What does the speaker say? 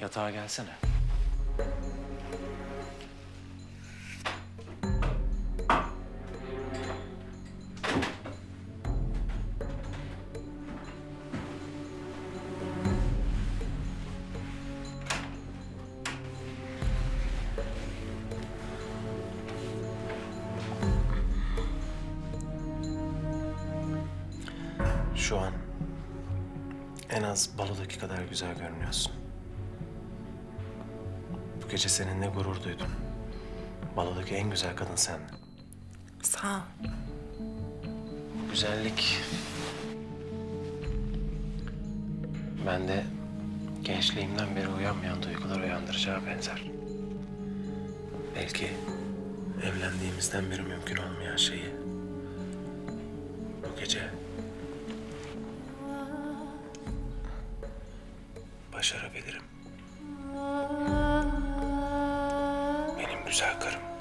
Yatağa gelsene. Şu an en az balodaki kadar güzel görünüyorsun. Bu gece seninle gurur duydum. Balodaki en güzel kadın sendin. Sağ ol. Bu güzellik bende gençliğimden beri uyanmayan duygular uyandıracağı benzer. Belki evlendiğimizden beri mümkün olmayan şeyi bu gece başarabilirim. Benim güzel karım.